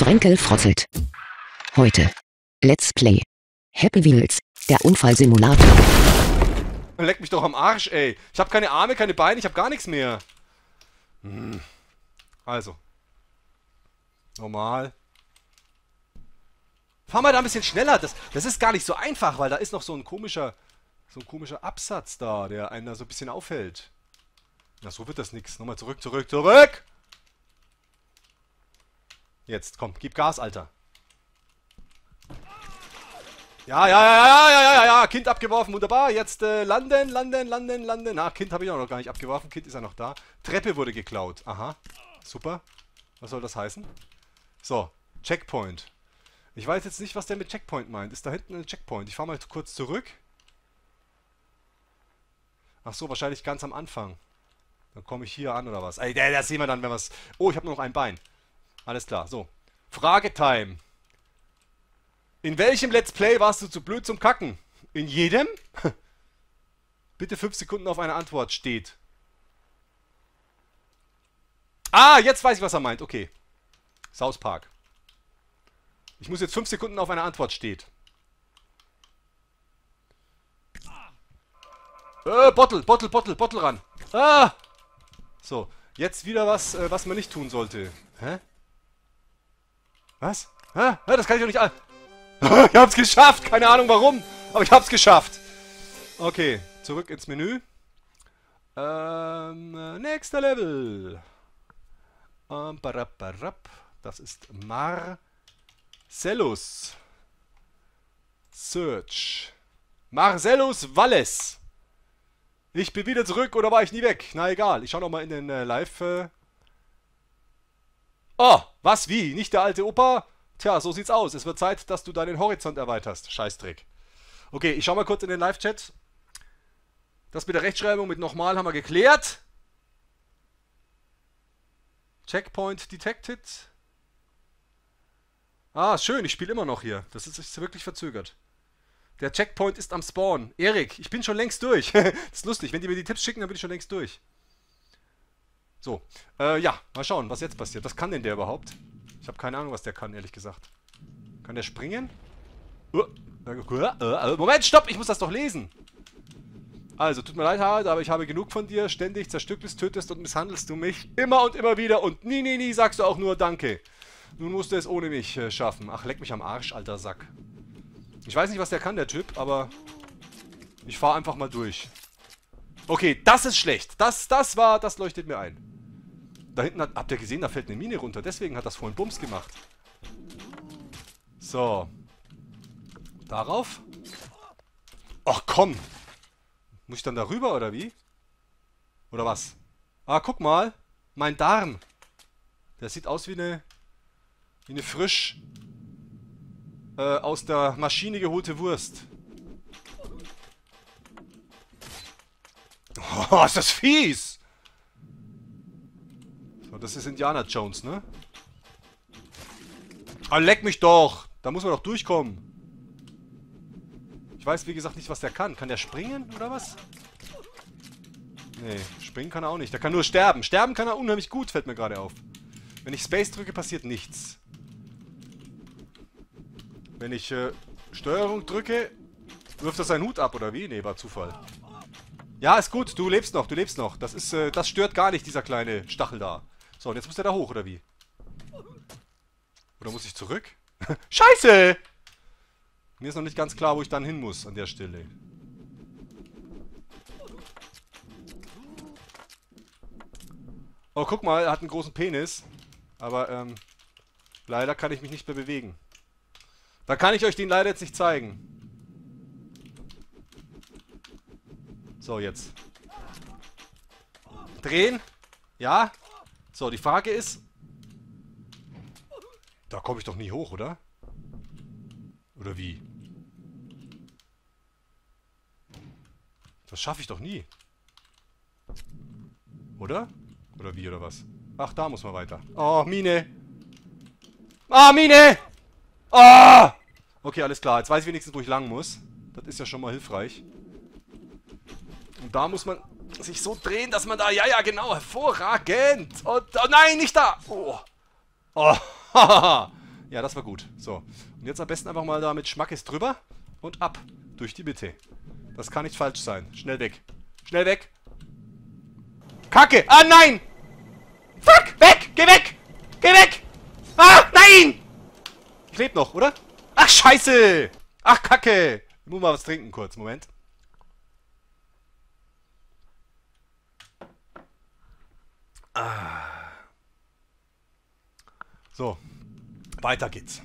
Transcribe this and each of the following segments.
Frenkel frotzelt. Heute. Let's Play. Happy Wheels, der Unfallsimulator. Leck mich doch am Arsch, ey. Ich habe keine Arme, keine Beine, ich habe gar nichts mehr. Also. Normal. Fahr mal da ein bisschen schneller. Das ist gar nicht so einfach, weil da ist noch so ein komischer Absatz da, der einen da so ein bisschen aufhält. Na, so wird das nix. Nochmal zurück, zurück, zurück! Jetzt, komm, gib Gas, Alter. Ja, Kind abgeworfen, wunderbar. Jetzt landen. Na, Kind habe ich auch noch gar nicht abgeworfen. Kind ist ja noch da. Treppe wurde geklaut. Aha, super. Was soll das heißen? So, Checkpoint. Ich weiß jetzt nicht, was der mit Checkpoint meint. Ist da hinten ein Checkpoint? Ich fahre mal kurz zurück. Ach so, wahrscheinlich ganz am Anfang. Dann komme ich hier an oder was? Ey, das sehen wir dann, wenn wir es... Oh, ich habe nur noch ein Bein. Alles klar, so. Fragetime. In welchem Let's Play warst du zu blöd zum Kacken? In jedem? Bitte 5 Sekunden auf eine Antwort steht. Ah, jetzt weiß ich, was er meint. Okay. South Park. Ich muss jetzt 5 Sekunden auf eine Antwort steht. Bottle ran. Ah! So, jetzt wieder was, was man nicht tun sollte. Hä? Was? Hä? Das kann ich doch nicht... Ich hab's geschafft! Keine Ahnung warum, aber ich hab's geschafft. Okay, zurück ins Menü. Nächster Level. Das ist Marcellus. Search. Marcellus Valles. Ich bin wieder zurück, oder war ich nie weg? Na egal, ich schau noch mal in den Live... Oh, was, wie? Nicht der alte Opa? Tja, so sieht's aus. Es wird Zeit, dass du deinen Horizont erweiterst. Scheißdreck. Okay, ich schau mal kurz in den Live-Chat. Das mit der Rechtschreibung mit nochmal haben wir geklärt. Checkpoint detected. Ah, schön, ich spiele immer noch hier. Das ist wirklich verzögert. Der Checkpoint ist am Spawn. Erik, ich bin schon längst durch. Das ist lustig. Wenn die mir die Tipps schicken, dann bin ich schon längst durch. So, ja, mal schauen, was jetzt passiert. Was kann denn der überhaupt? Ich habe keine Ahnung, was der kann, ehrlich gesagt. Kann der springen? Moment, stopp! Ich muss das doch lesen! Also, tut mir leid, Harald, aber ich habe genug von dir. Ständig zerstückelst, tötest und misshandelst du mich. Immer und immer wieder. Und nie sagst du auch nur Danke. Nun musst du es ohne mich schaffen. Ach, leck mich am Arsch, alter Sack. Ich weiß nicht, was der kann, der Typ, aber... Ich fahre einfach mal durch. Okay, das ist schlecht. Das leuchtet mir ein. Da hinten habt ihr gesehen, da fällt eine Mine runter. Deswegen hat das vorhin Bums gemacht. So. Darauf. Ach komm. Muss ich dann da rüber, oder wie? Oder was? Ah, guck mal. Mein Darm. Der sieht aus wie eine frisch aus der Maschine geholte Wurst. Oh, ist das fies! So, das ist Indiana Jones, ne? Ah, leck mich doch! Da muss man doch durchkommen. Ich weiß, wie gesagt, nicht, was der kann. Kann der springen, oder was? Nee, springen kann er auch nicht. Der kann nur sterben. Sterben kann er unheimlich gut, fällt mir gerade auf. Wenn ich Space drücke, passiert nichts. Wenn ich Steuerung drücke, wirft er seinen Hut ab, oder wie? Nee, war Zufall. Ja, ist gut. Du lebst noch, du lebst noch. Das ist, das stört gar nicht, dieser kleine Stachel da. So, und jetzt muss der da hoch, oder wie? Oder muss ich zurück? Scheiße! Mir ist noch nicht ganz klar, wo ich dann hin muss an der Stelle. Oh, guck mal, er hat einen großen Penis. Aber, leider kann ich mich nicht mehr bewegen. Da kann ich euch den leider jetzt nicht zeigen. So, jetzt. Drehen. Ja. So, die Frage ist... Da komme ich doch nie hoch, oder? Oder wie? Das schaffe ich doch nie. Oder? Oder wie, oder was? Ach, da muss man weiter. Oh, Mine. Ah, Mine! Ah! Okay, alles klar. Jetzt weiß ich wenigstens, wo ich lang muss. Das ist ja schon mal hilfreich. Und da muss man sich so drehen, dass man da... Ja, genau. Hervorragend. Und, oh nein, nicht da. Oh. Oh. Ja, das war gut. So. Und jetzt am besten einfach mal da mit Schmackes drüber und ab. Durch die Mitte. Das kann nicht falsch sein. Schnell weg. Schnell weg. Kacke! Ah, nein! Fuck! Weg! Geh weg! Geh weg! Ah, nein! Ich lebe noch, oder? Ach, scheiße! Ach, Kacke! Ich muss mal was trinken kurz. Moment. So. Weiter geht's.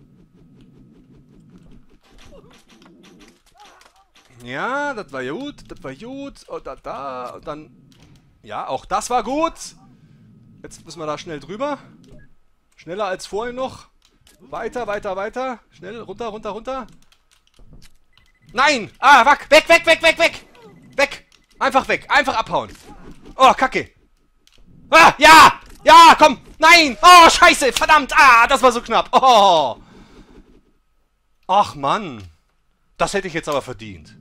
Ja, das war gut. Das war gut. Und da. Und dann... Ja, auch das war gut. Jetzt müssen wir da schnell drüber. Schneller als vorhin noch. Weiter, weiter, weiter. Schnell, runter, runter, runter. Nein! Ah, weg, weg, weg, weg, weg, weg! Weg! Einfach weg, einfach abhauen. Oh, Kacke. Ah, ja! Ja, komm! Nein! Oh, scheiße! Verdammt! Ah, das war so knapp. Oh! Ach, Mann. Das hätte ich jetzt aber verdient.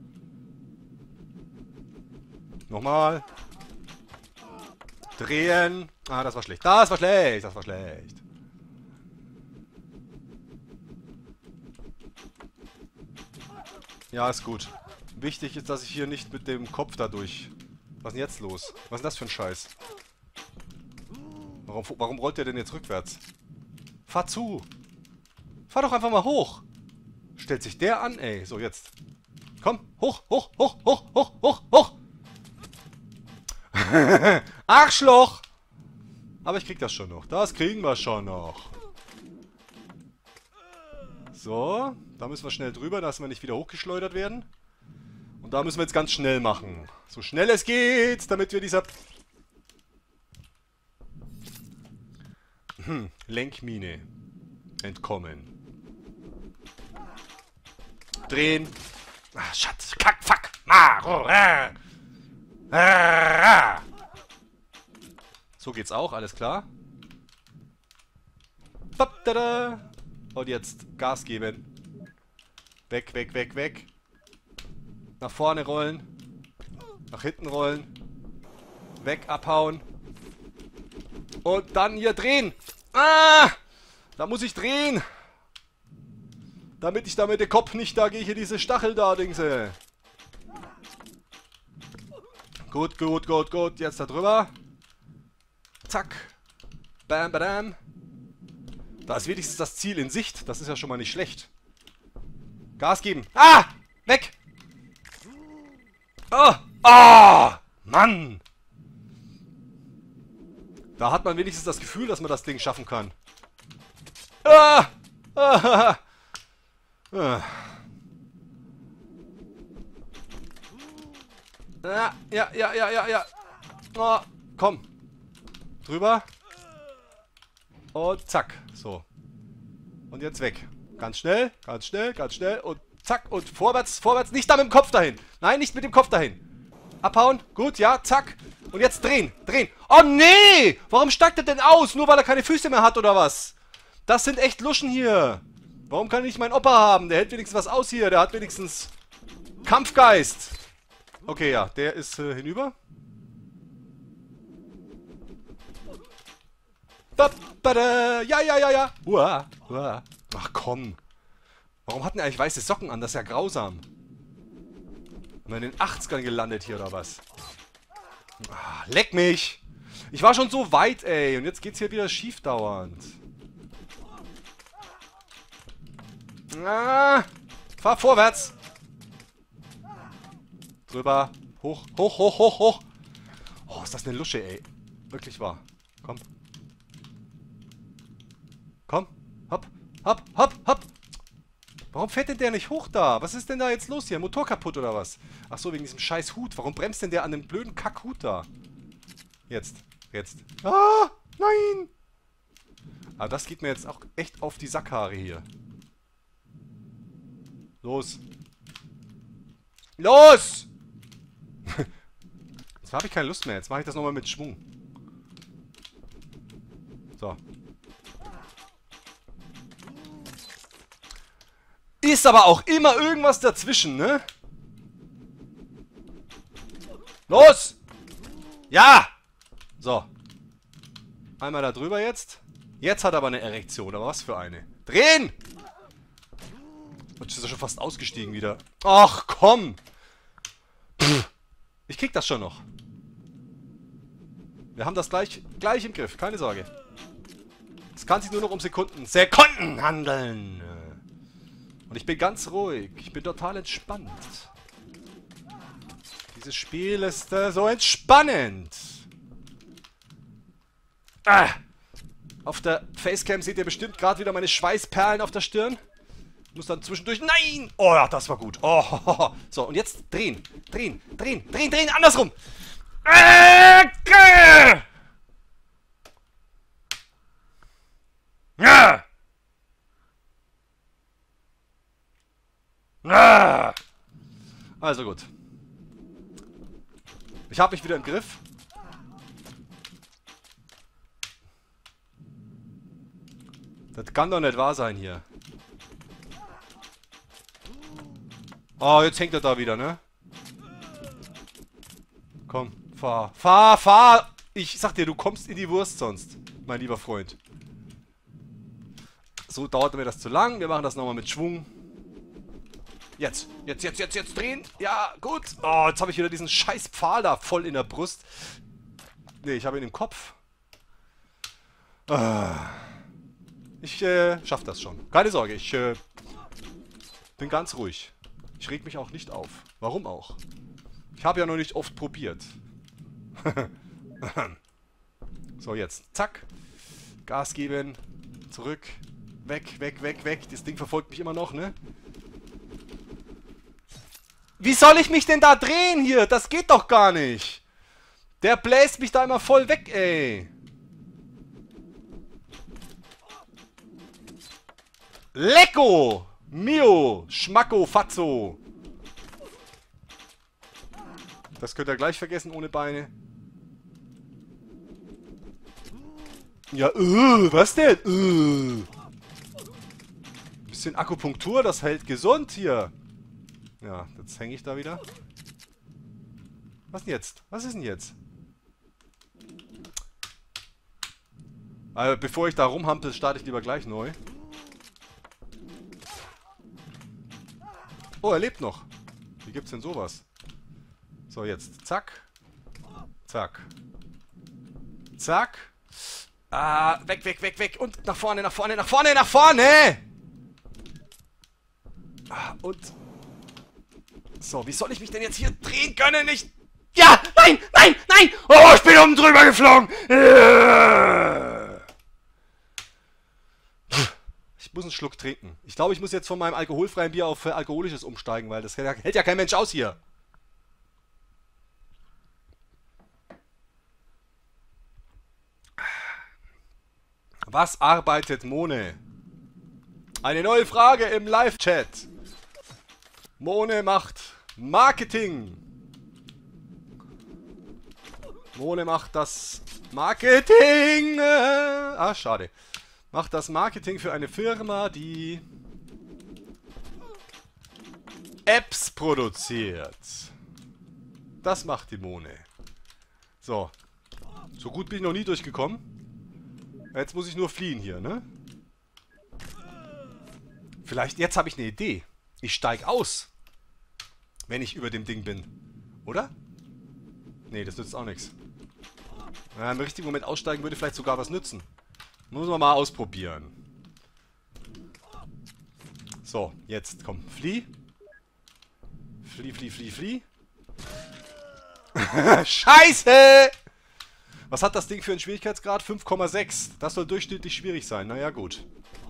Nochmal. Drehen. Ah, das war schlecht. Das war schlecht. Das war schlecht. Ja, ist gut. Wichtig ist, dass ich hier nicht mit dem Kopf dadurch... Was ist denn jetzt los? Was ist denn das für ein Scheiß? Warum rollt der denn jetzt rückwärts? Fahr zu! Fahr doch einfach mal hoch! Stellt sich der an, ey. So, jetzt. Komm, hoch, hoch, hoch, hoch, hoch, hoch, hoch! Arschloch! Aber ich krieg das schon noch. Das kriegen wir schon noch. So, da müssen wir schnell drüber, dass wir nicht wieder hochgeschleudert werden. Und da müssen wir jetzt ganz schnell machen. So schnell es geht, damit wir dieser... Lenkmine entkommen. Drehen. Ah, Schatz. Kack, fuck. So geht's auch, alles klar. Und jetzt Gas geben. Weg, weg, weg, weg. Nach vorne rollen. Nach hinten rollen. Weg, abhauen. Und dann hier drehen. Ah! Da muss ich drehen. Damit ich da mit dem Kopf nicht da gehe, hier diese Stachel da, Dingse. Gut, gut, gut, gut. Jetzt da drüber. Zack. Bam, bam. Da ist wenigstens das Ziel in Sicht. Das ist ja schon mal nicht schlecht. Gas geben. Ah! Weg! Oh! Oh! Mann! Da hat man wenigstens das Gefühl, dass man das Ding schaffen kann. Ah! Ah! Ah! Ja, ja, ja, ja, ja, ja. Oh, komm. Drüber. Und zack. So. Und jetzt weg. Ganz schnell, ganz schnell, ganz schnell. Und zack. Und vorwärts, vorwärts. Nicht da mit dem Kopf dahin. Nein, nicht mit dem Kopf dahin. Abhauen. Gut, ja, zack. Und jetzt drehen, drehen. Oh, nee! Warum steigt er denn aus? Nur weil er keine Füße mehr hat, oder was? Das sind echt Luschen hier. Warum kann ich nicht meinen Opa haben? Der hält wenigstens was aus hier. Der hat wenigstens Kampfgeist. Okay, ja. Der ist hinüber. Ja, ja, ja, ja. Uah, uah. Ach komm. Warum hatten die eigentlich weiße Socken an? Das ist ja grausam. Sind wir in den 80ern gelandet hier, oder was? Ah, leck mich. Ich war schon so weit, ey. Und jetzt geht's hier wieder schief dauernd. Ah, fahr vorwärts. Drüber. Hoch, hoch, hoch, hoch, hoch. Oh, ist das eine Lusche, ey. Wirklich wahr. Komm. Komm. Hopp, hopp, hopp, hopp. Warum fährt denn der nicht hoch da? Was ist denn da jetzt los hier? Motor kaputt oder was? Ach so, wegen diesem scheiß Hut. Warum bremst denn der an dem blöden Kackhut da? Jetzt. Jetzt. Ah, nein. Aber das geht mir jetzt auch echt auf die Sackhaare hier. Los. Los! Jetzt habe ich keine Lust mehr. Jetzt mache ich das nochmal mit Schwung. So. Ist aber auch immer irgendwas dazwischen, ne? Los! Ja! So. Einmal da drüber jetzt. Jetzt hat er aber eine Erektion, aber was für eine. Drehen! Jetzt ist er schon fast ausgestiegen wieder. Ach, komm! Pff, ich krieg das schon noch. Wir haben das gleich im Griff, keine Sorge. Es kann sich nur noch um Sekunden handeln. Und ich bin ganz ruhig. Ich bin total entspannt. Dieses Spiel ist so entspannend. Auf der Facecam seht ihr bestimmt gerade wieder meine Schweißperlen auf der Stirn. Ich muss dann zwischendurch... Nein! Oh ja, das war gut. Oh, so, und jetzt drehen. Drehen, andersrum. Ja! Also gut. Ich habe mich wieder im Griff. Das kann doch nicht wahr sein hier. Oh, jetzt hängt er da wieder, ne? Komm, fahr. Fahr! Ich sag dir, du kommst in die Wurst sonst, mein lieber Freund. So dauert mir das zu lang. Wir machen das nochmal mit Schwung. Jetzt drehen. Ja, gut. Oh, jetzt habe ich wieder diesen scheiß Pfahl da voll in der Brust. Ne, ich habe ihn im Kopf. Ich schaff das schon. Keine Sorge, ich bin ganz ruhig. Ich reg mich auch nicht auf. Warum auch? Ich habe ja noch nicht oft probiert. So, jetzt. Zack. Gas geben. Zurück. Weg. Das Ding verfolgt mich immer noch, ne? Wie soll ich mich denn da drehen hier? Das geht doch gar nicht. Der bläst mich da immer voll weg, ey. Lecco! Mio! Schmacko, Fatzo! Das könnt ihr gleich vergessen ohne Beine. Ja, was denn? Bisschen Akupunktur, das hält gesund hier. Ja, jetzt hänge ich da wieder. Was denn jetzt? Was ist denn jetzt? Also, bevor ich da rumhampel, starte ich lieber gleich neu. Oh, er lebt noch. Wie gibt's denn sowas? So, jetzt. Zack. Zack. Zack. Ah, weg. Und nach vorne. Ah, und... So, wie soll ich mich denn jetzt hier drehen können? Ja! Nein! Oh, ich bin oben drüber geflogen! Ich muss einen Schluck trinken. Ich glaube, ich muss jetzt von meinem alkoholfreien Bier auf alkoholisches umsteigen, weil das hält ja kein Mensch aus hier. Was arbeitet Mone? Eine neue Frage im Live-Chat. Mone macht Marketing. Mone macht das Marketing. Schade. Macht das Marketing für eine Firma, die Apps produziert. Das macht die Mone. So. So gut bin ich noch nie durchgekommen. Jetzt muss ich nur fliehen hier, ne? Vielleicht, jetzt habe ich eine Idee. Ich steige aus. Wenn ich über dem Ding bin. Oder? Nee, das nützt auch nichts. Im richtigen Moment aussteigen würde vielleicht sogar was nützen. Muss man mal ausprobieren. So, jetzt komm. Flieh. Flieh. Scheiße! Was hat das Ding für einen Schwierigkeitsgrad? 5,6. Das soll durchschnittlich schwierig sein. Naja, gut.